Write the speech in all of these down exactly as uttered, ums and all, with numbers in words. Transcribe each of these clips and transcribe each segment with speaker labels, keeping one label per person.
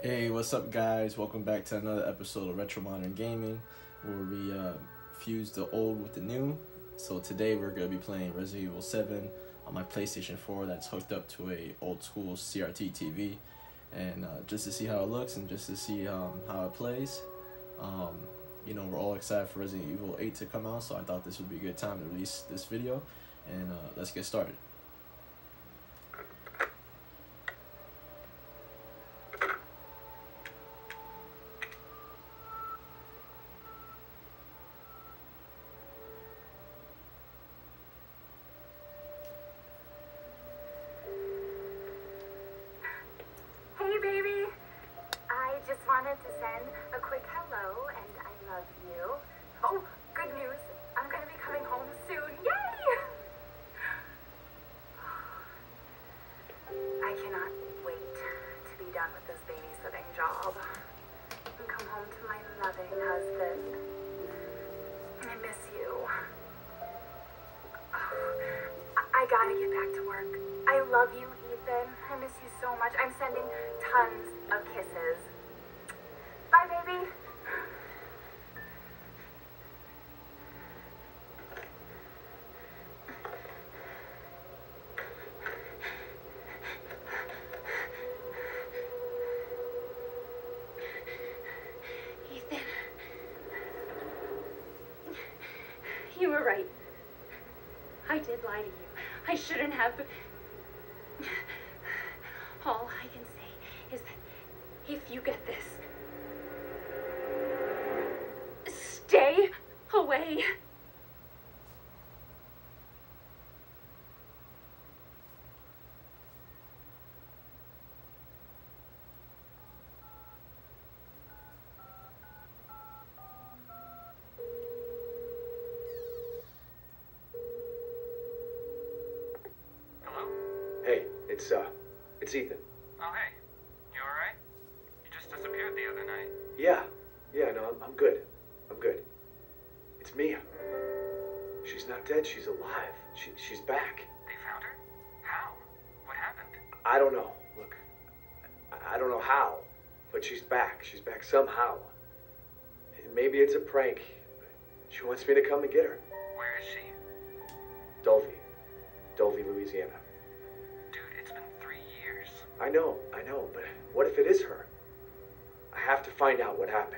Speaker 1: Hey, what's up, guys? Welcome back to another episode of Retro Modern Gaming, where we uh, fuse the old with the new. So today we're going to be playing Resident Evil seven on my PlayStation four that's hooked up to a old school C R T T V. And uh, just to see how it looks and just to see um, how it plays. Um, you know, we're all excited for Resident Evil eight to come out, so I thought this would be a good time to release this video. And uh, let's get started.
Speaker 2: Wanted to send a quick hello and I love you. Oh, good news. I'm going to be coming home soon. Yay! I cannot wait to be done with this babysitting job and come home to my loving husband. I miss you. Oh, I, I gotta get back to work. I love you, Ethan. I miss you so much. I'm sending tons of kisses. Bye, baby. Ethan. You were right. I did lie to you. I shouldn't have. All I can say is that if you get this, stay away.
Speaker 3: Hello?
Speaker 4: Hey, it's, uh, it's Ethan.
Speaker 3: Oh, hey. You alright? You just disappeared the other night.
Speaker 4: Yeah, yeah, no, I'm, I'm good. I'm good. It's Mia. She's not dead, she's alive. She, she's back.
Speaker 3: They found her? How? What happened?
Speaker 4: I don't know. Look, I, I don't know how, but she's back. She's back somehow. Maybe it's a prank. She wants me to come and get her.
Speaker 3: Where is she?
Speaker 4: Dovey. Dovey, Louisiana.
Speaker 3: Dude, it's been three years.
Speaker 4: I know, I know, but what if it is her? I have to find out what happened.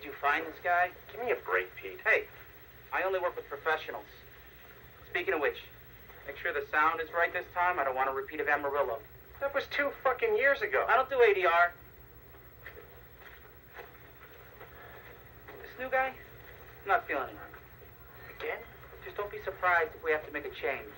Speaker 5: you find this guy?
Speaker 6: Give me a break, Pete.
Speaker 5: Hey, I only work with professionals. Speaking of which, make sure the sound is right this time. I don't want a repeat of Amarillo.
Speaker 6: That was two fucking years ago.
Speaker 5: I don't do A D R. This new guy, I'm not feeling him. Again? Just don't be surprised if we have to make a change.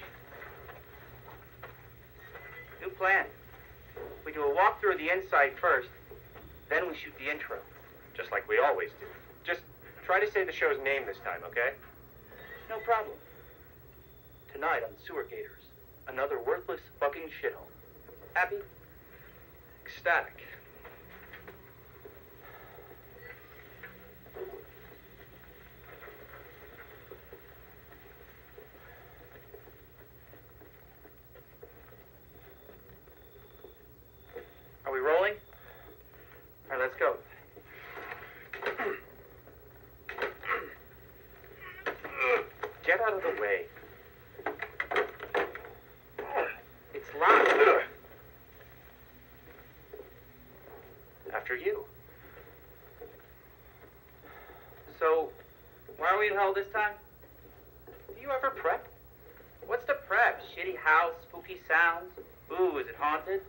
Speaker 5: New plan. We do a walkthrough of the inside first, then we shoot the intro.
Speaker 6: Just like we always do. Just try to say the show's name this time, okay?
Speaker 5: No problem. Tonight on Sewer Gators, another worthless fucking shithole. Happy?
Speaker 6: Ecstatic.
Speaker 5: Are we rolling? All right, let's go.
Speaker 6: Get out of the way.
Speaker 5: It's locked.
Speaker 6: After you.
Speaker 5: So, why are we in hell this time? Do you ever prep? What's the prep? Shitty house, spooky sounds? Ooh, is it haunted?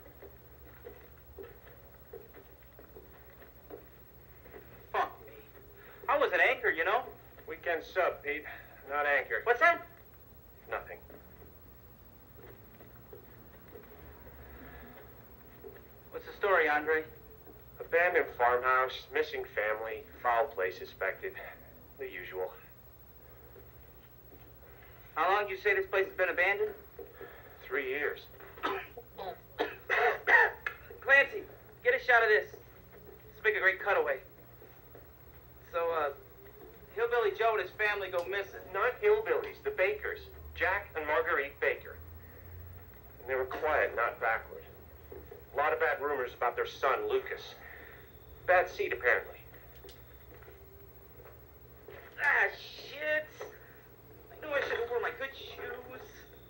Speaker 5: Fuck me. I was an anchor, you know?
Speaker 6: Weekend sub, Pete. Not anchor.
Speaker 5: What's that?
Speaker 6: Nothing.
Speaker 5: What's the story, Andre?
Speaker 6: Abandoned farmhouse, missing family, foul play suspected. The usual.
Speaker 5: How long did you say this place has been abandoned?
Speaker 6: Three years.
Speaker 5: Clancy, get a shot of this. Let's make a great cutaway. So, uh, Hillbilly Joe and his family go missing.
Speaker 6: Not hillbillies, the Bakers. Jack and Marguerite Baker. And they were quiet, not backward. A lot of bad rumors about their son, Lucas. Bad seed, apparently.
Speaker 5: Ah, shit. I knew I should have worn my good shoes.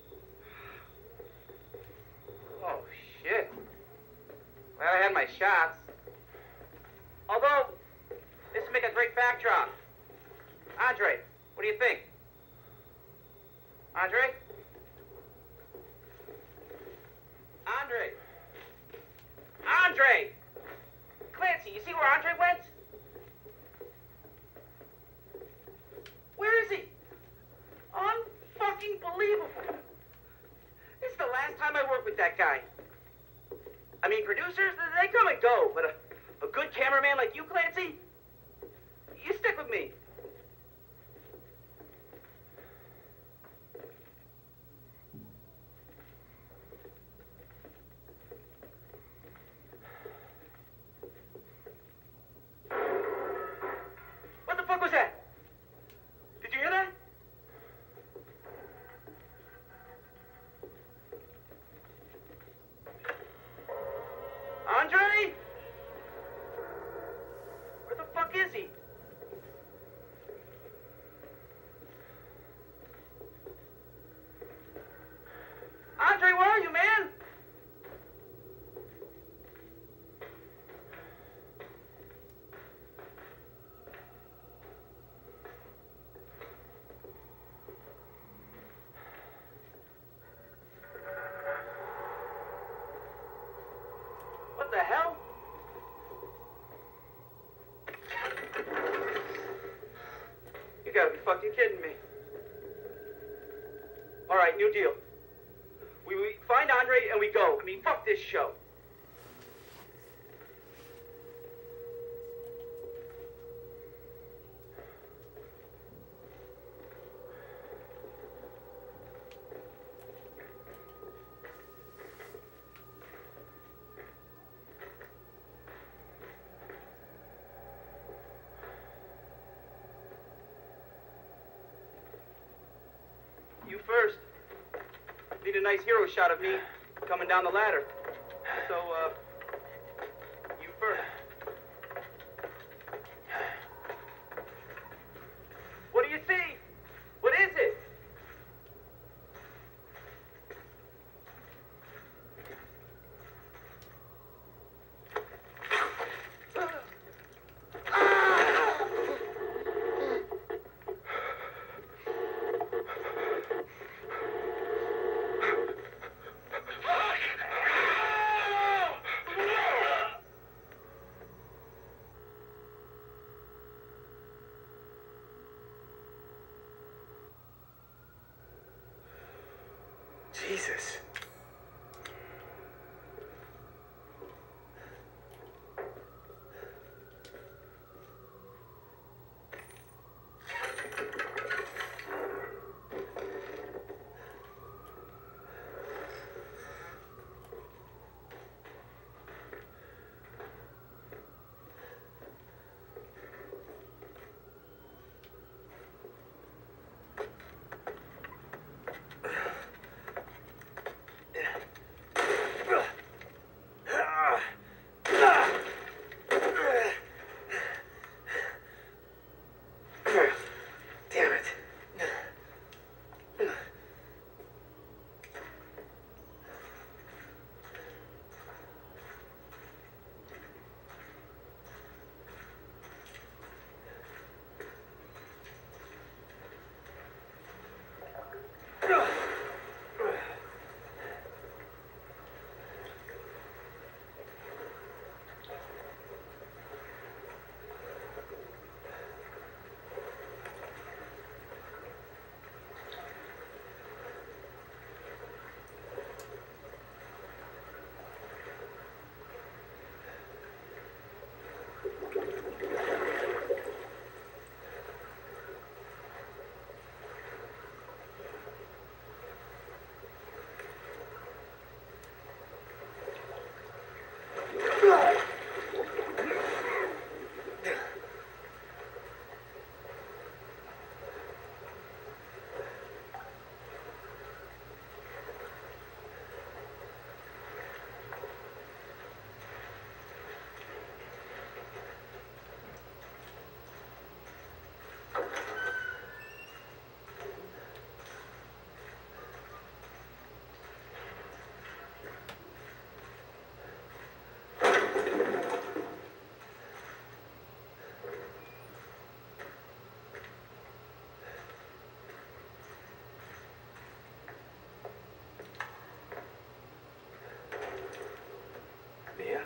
Speaker 5: Oh, shit. Glad I had my shots. Although, this would make a great backdrop. Andre, what do you think? Andre? Andre? Andre! Clancy, you see where Andre went? Where is he? Unfucking believable. This is the last time I work with that guy. I mean, producers, they come and go, but a, a good cameraman like you, Clancy, you stick with me. What the fuck was that? Did you hear that? Andre? Where the fuck is he? Andre, where are you, man? What the hell? You gotta be fucking kidding me. All right, new deal. We, we find Andre and we go. I mean, fuck this show. You first. Need a nice hero shot of me coming down the ladder. So, uh, you first. What do you see? What is it? Ah!
Speaker 4: Jesus. Mia?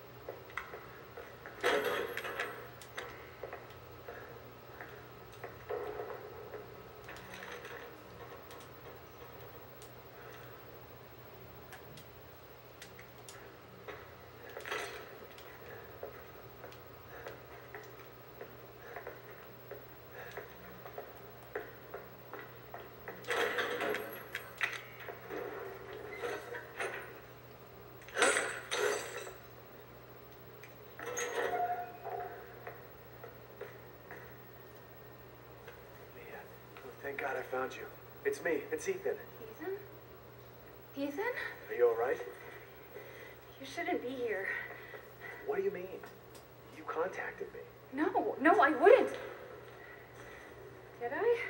Speaker 4: Thank God I found you. It's me. It's Ethan.
Speaker 2: Ethan? Ethan?
Speaker 4: Are you all right?
Speaker 2: You shouldn't be here.
Speaker 4: What do you mean? You contacted me.
Speaker 2: No, no, I wouldn't. Did I?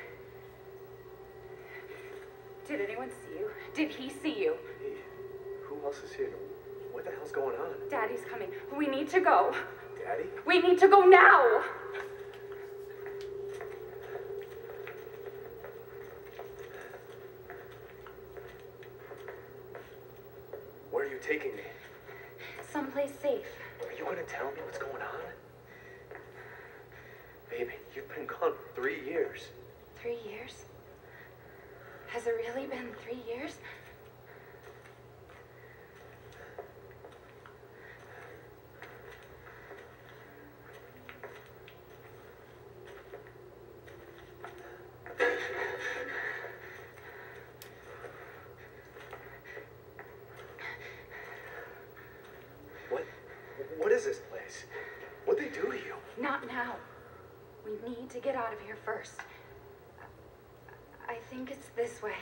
Speaker 2: Did anyone see you? Did he see you?
Speaker 4: Hey, who else is here? What the hell's going on?
Speaker 2: Daddy's coming. We need to go.
Speaker 4: Daddy?
Speaker 2: We need to go now!
Speaker 4: Where are you taking me?
Speaker 2: Someplace safe.
Speaker 4: Are you gonna tell me what's going on? Baby, you've been gone for three years.
Speaker 2: Three years? Has it really been three years?
Speaker 4: What? What is this place? What'd they do to you?
Speaker 2: Not now. We need to get out of here first. I think it's this way.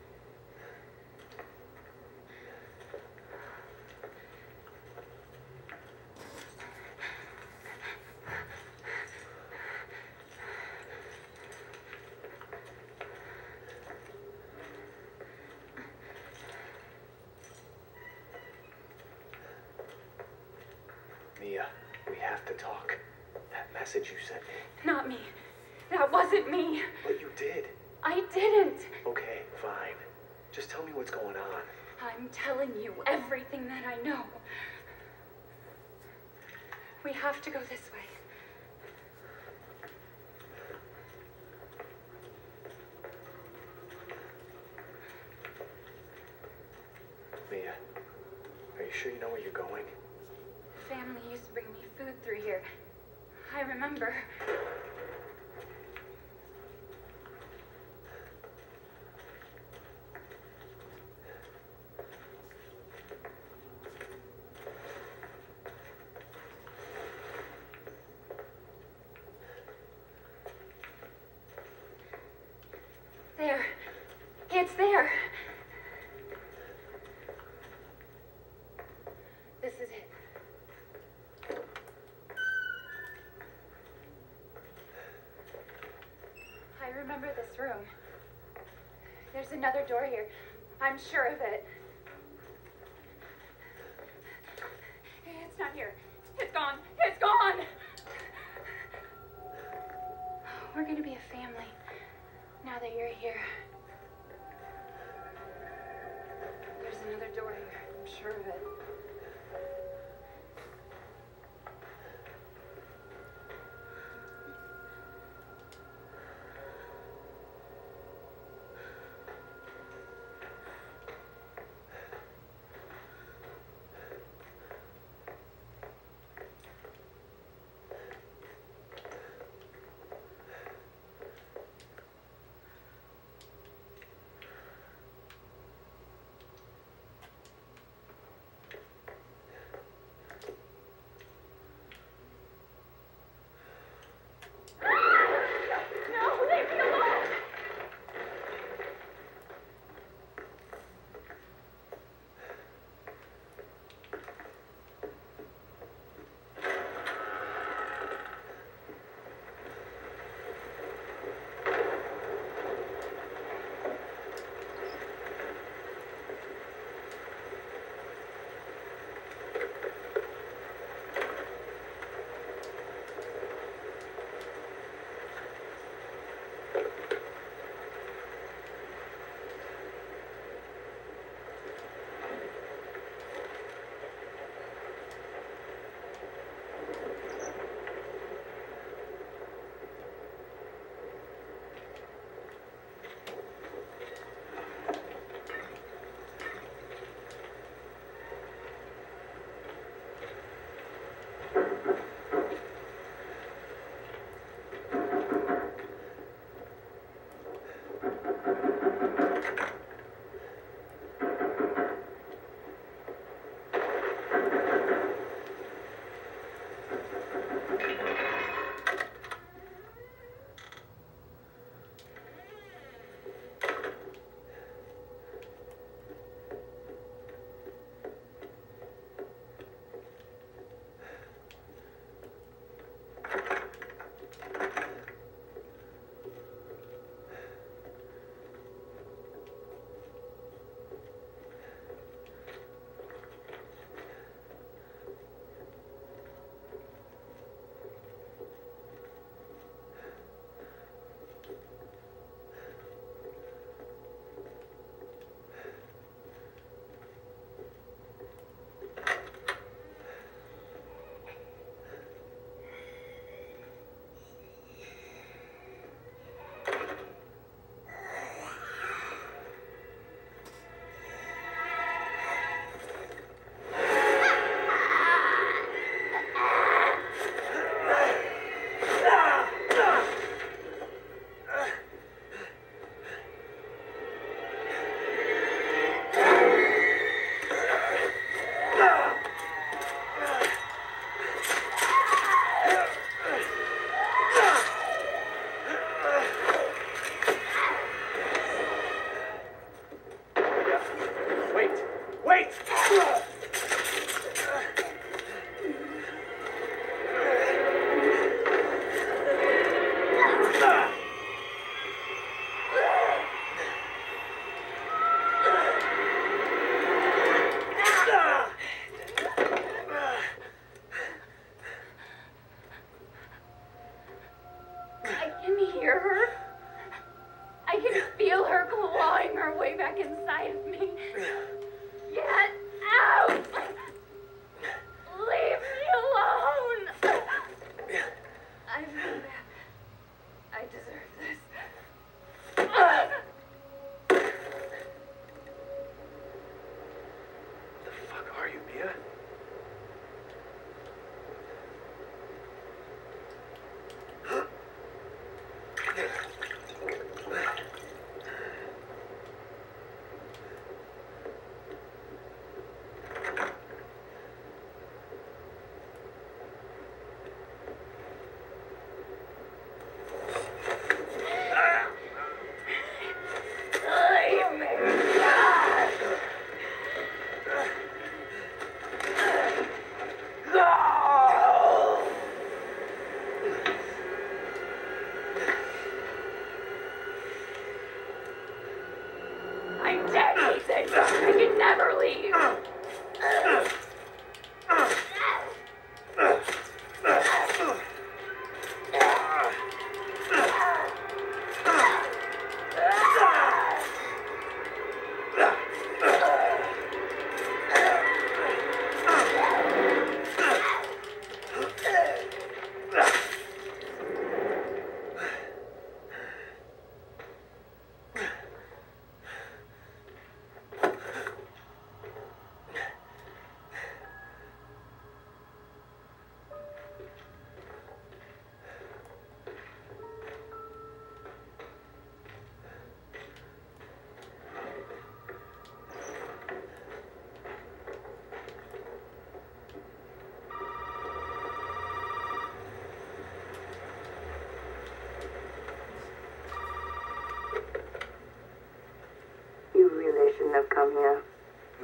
Speaker 4: Mia, we have to talk. That message you sent me.
Speaker 2: Not me. That wasn't me.
Speaker 4: But you did.
Speaker 2: I didn't.
Speaker 4: Okay, fine. Just tell me what's going on.
Speaker 2: I'm telling you everything that I know. We have to go this way.
Speaker 4: sure you know where you're going?
Speaker 2: Family used to bring me food through here. I remember. There. It's there. This is it. I remember this room. There's another door here. I'm sure of it. It's not here. It's gone. It's gone! We're gonna be a family now that you're here. There's another door here. I'm sure of it.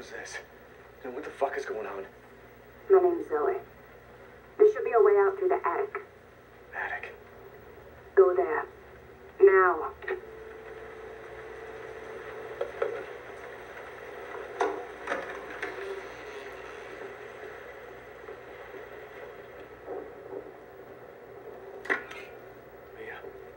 Speaker 4: Who's this? And what the fuck is going on?
Speaker 2: My name's Zoe. There should be a way out through the attic.
Speaker 4: Attic.
Speaker 2: Go there. Now.
Speaker 4: Mia.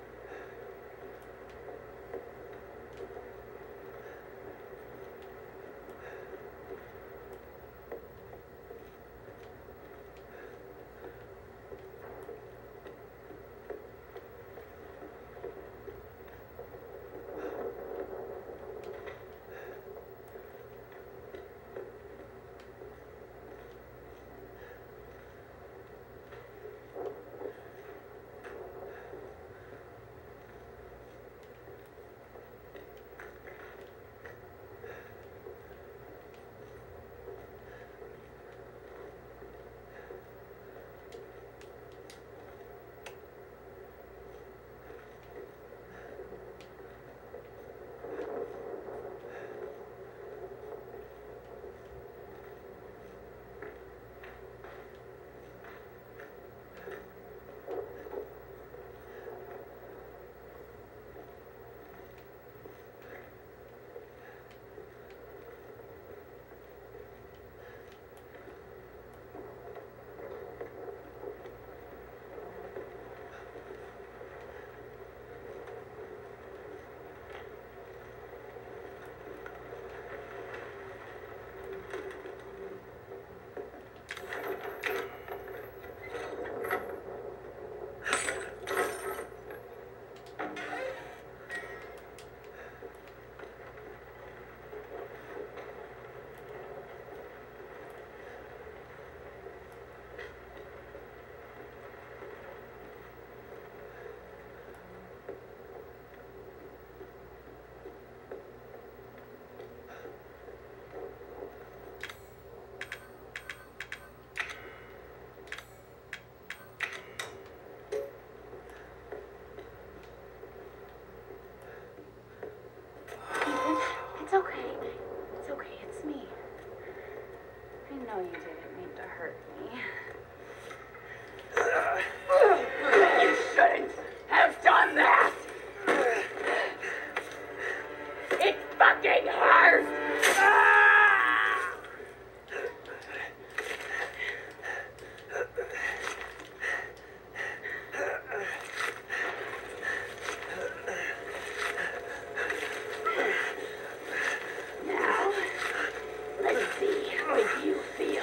Speaker 2: It's okay. It's okay. It's me. I know you didn't mean to hurt me.
Speaker 5: You shouldn't have done that! It fucking hurts! Now, let's see how you feel.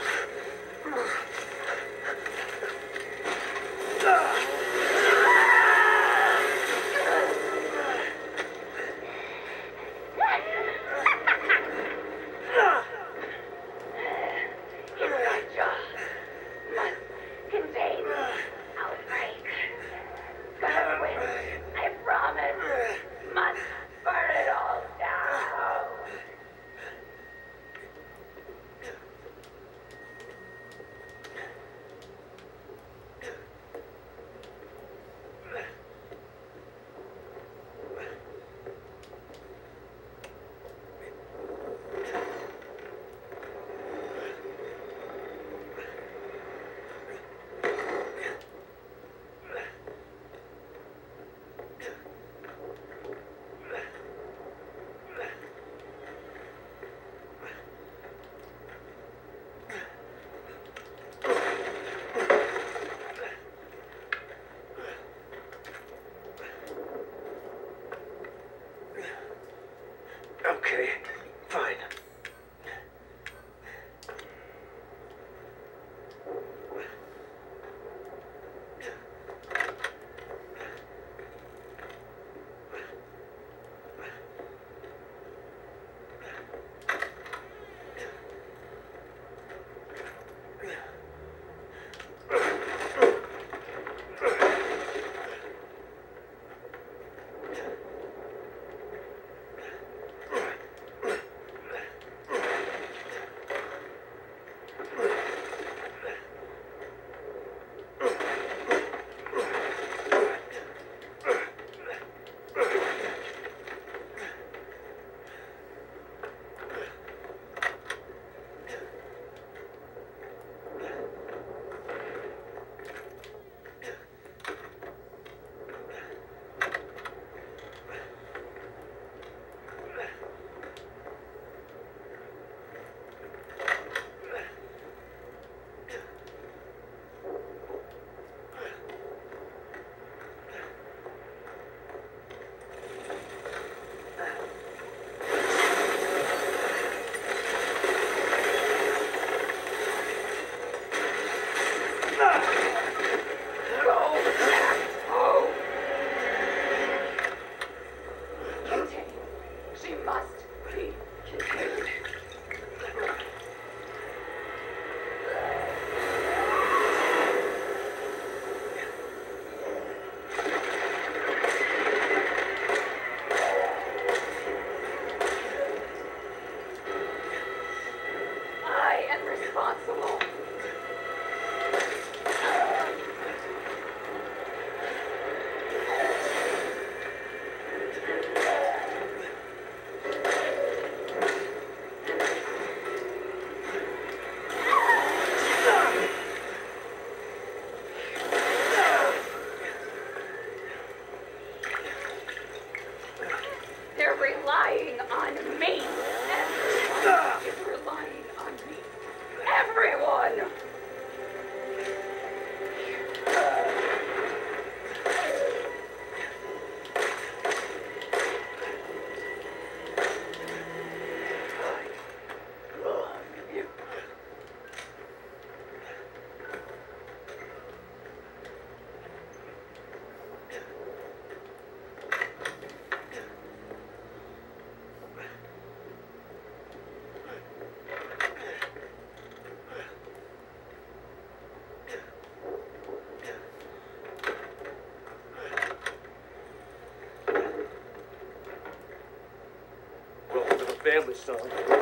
Speaker 4: family, son.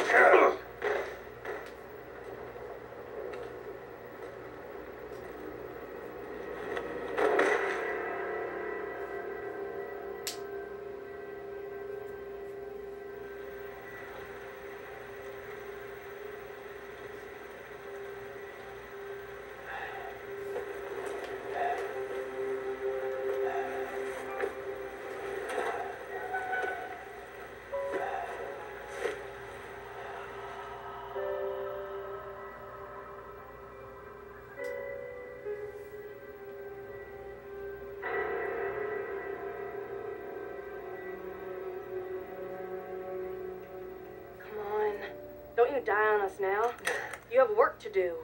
Speaker 7: Don't you die on us now. You have work to do.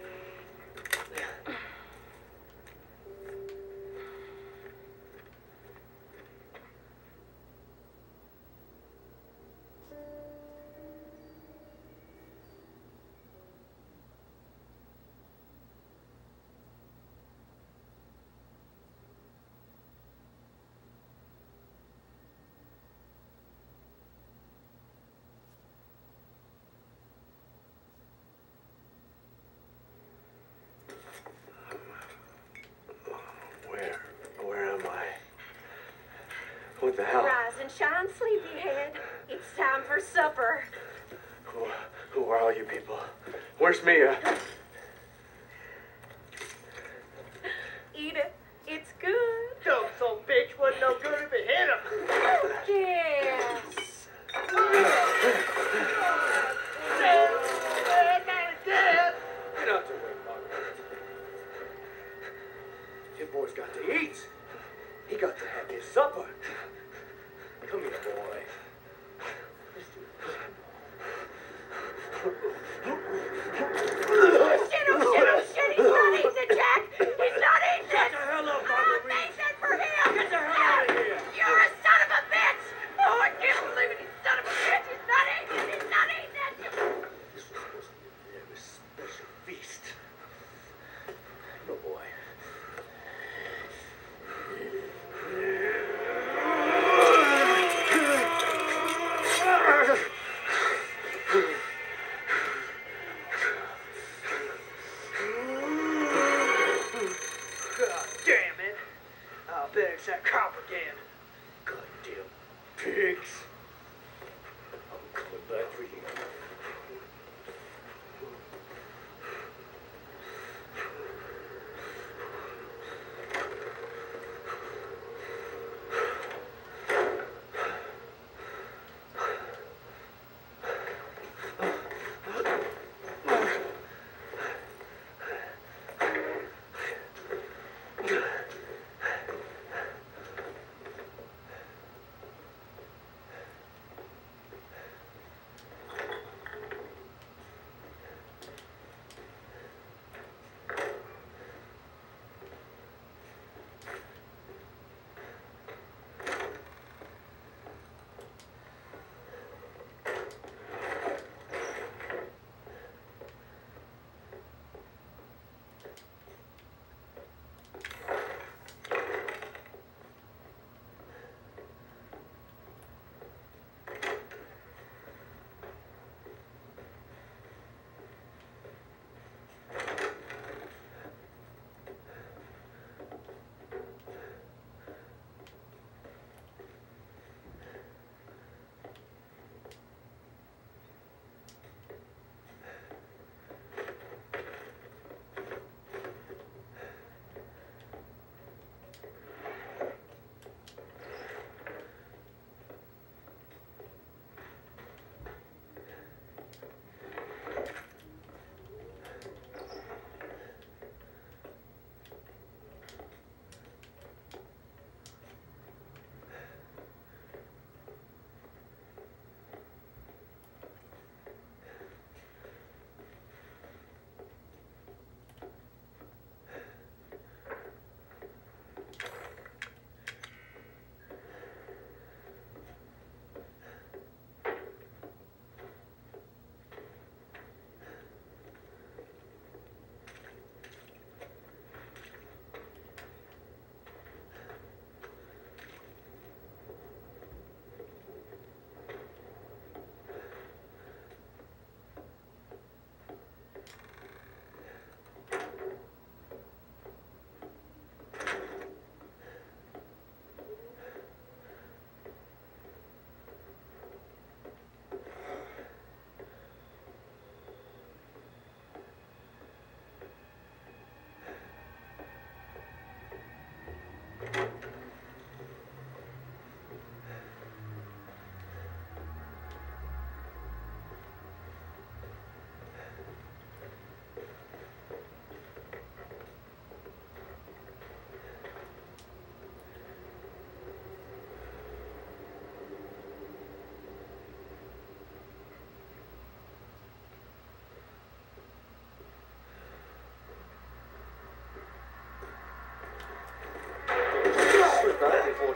Speaker 4: What the hell?
Speaker 7: Rise and shine, sleepyhead. It's time for supper.
Speaker 4: Who, who are all you people? Where's Mia?
Speaker 7: Eat it. It's good.
Speaker 5: Dumb son bitch wasn't no good if it hit him.
Speaker 7: Yes.
Speaker 4: Get out the way, Margaret. Your boy's got to eat. He got to have his supper. Come here, boy.
Speaker 7: Oh shit, oh shit, oh shit, he's not eating it, Jack! He's not eating it!
Speaker 4: Get the hell up, Marguerite!
Speaker 7: I made that for him!
Speaker 4: Get the hell out of here!
Speaker 7: You're a son of a bitch! Oh, I can't believe it, you son of a bitch! He's not eating it! He's not eating it!
Speaker 4: This was supposed to be a very special feast. No, boy.
Speaker 5: God damn it. I'll bet it's that cop again.
Speaker 4: Goddamn pigs. I'm coming back for you.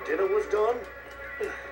Speaker 4: dinner was done?